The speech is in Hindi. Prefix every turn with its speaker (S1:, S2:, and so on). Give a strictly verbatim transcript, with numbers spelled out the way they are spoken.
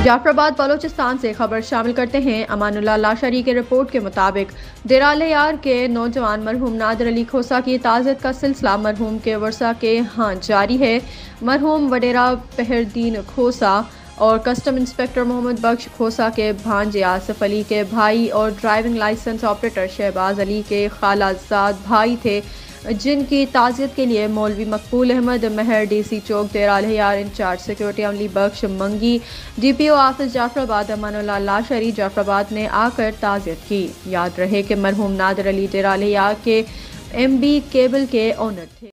S1: जाफराबाद बलोचिस्तान से खबर शामिल करते हैं। अमानुल्लाह लाशरी के रिपोर्ट के मुताबिक देराल-ए-यार के नौजवान मरहूम नादिर अली खोसा की ताज़ियत का सिलसिला मरहूम के वर्सा के यहाँ जारी है। मरहूम वडेरा पहरदीन खोसा और कस्टम इंस्पेक्टर मोहम्मद बख्श खोसा के भांजे आसिफ अली के भाई और driving licence operator Shahbaz Ali के खालाजाद भाई थे, जिनकी ताज़ियत के लिए मौलवी मकबूल अहमद महर डीसी चौक देराल-ए-यार इंचार्ज सिक्योरिटी अमली बख्श मंगी डीपीओ ऑफिस जाफराबाद अमानुल्लाह लाशरी जाफराबाद ने आकर ताज़ियत की। याद रहे कि मरहूम नादिर अली देराल-ए-यार के एम बी केबल के ओनर थे।